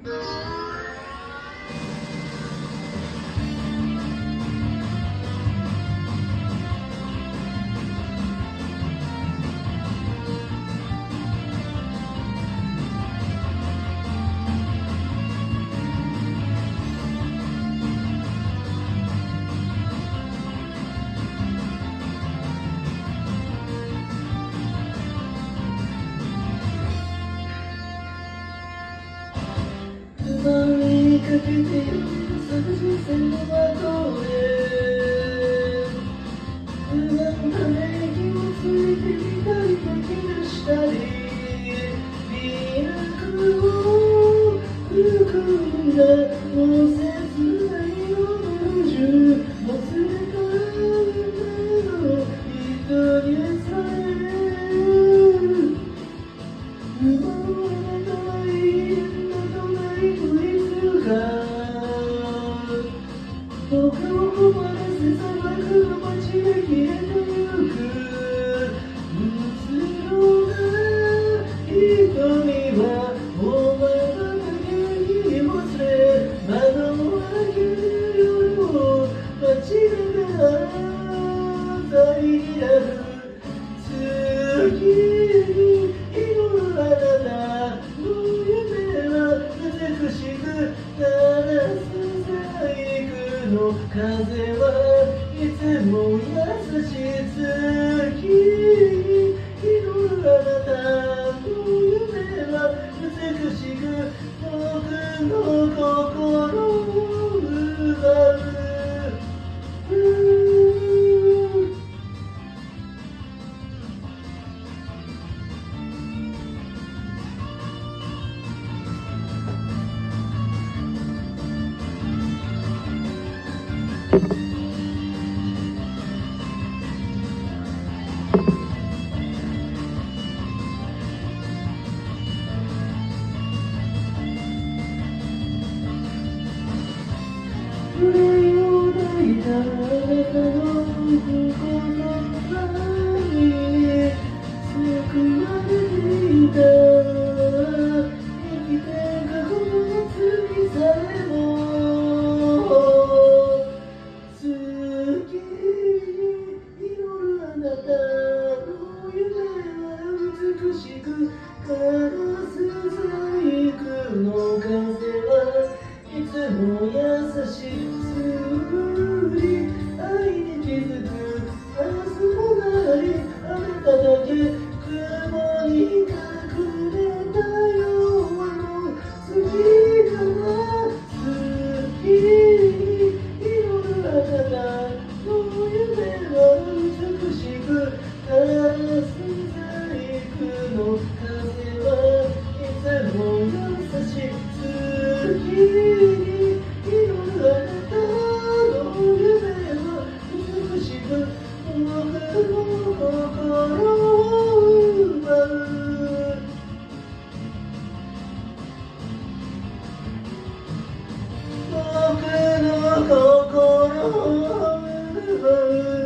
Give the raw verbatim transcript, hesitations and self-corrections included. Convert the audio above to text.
追いかけてるさんじゅっせんの窓へ不安なめ息をついてみたり気がしたりリラクを含んだもう切ない夜中もつれた夢の人にさえ奪われない僕を困らせ砂漠の街で消えてゆくうつろな瞳はお前はだけに忘れ窓を開ける夜を待ちながら大になる月に祈るあなたの夢は美しく鳴らす風はいつも優しい月に祈るあなたの夢は美しく僕の心を奪う憂いを抱いたあなたの心に救われていた生きて過去の罪さえも月に祈るあなたの夢は美しく枯らす細工の風はいつも優しい愛に気づく明日もないあなただけ雲に隠れたような月から月に祈るあなたの夢は美しく枯らす細工の風はいつも優しい月に祈るあなた僕の心を奪う僕の心を奪う